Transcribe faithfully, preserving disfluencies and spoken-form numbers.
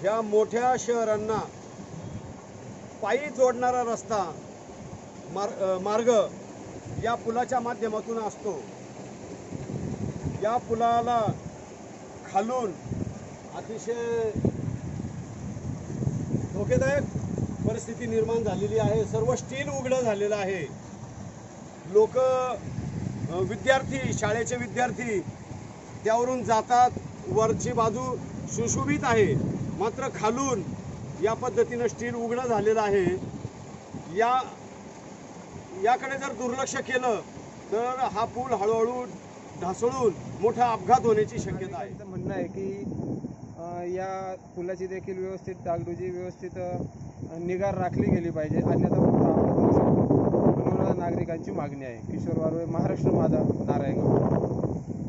ह्या मोठ्या शहरांना पायी जोडणारा रस्ता मार मार्ग या पुलाच्या माध्यमातून असतो। या पुलाला खालून अतिशय धोकेदायक परिस्थिती निर्माण झालेली आहे। सर्व स्टील उघडं झालेलं आहे। लोक विद्यार्थी शाळेचे विद्यार्थी त्यावरून जातात। वरची बाजू सुशोभित आहे, मात्र खालून या पद्धतीने स्टील उघडं झालेलं आहे। या याकडे जर दुर्लक्ष केलं तर हा पूल हळूहळू ढासळून मोठा अपघात होण्याची शक्यता आहे। म्हणणं आहे की या पुलाची देखील व्यवस्थित डागडुजी व्यवस्थित निगा राखली गेली पाहिजे, अन्यथा मोठा अपघात होऊ शकतो। म्हणून नागरिकांची मागणी आहे। किशोर वारुळे, महाराष्ट्र माझा, नारायणगाव।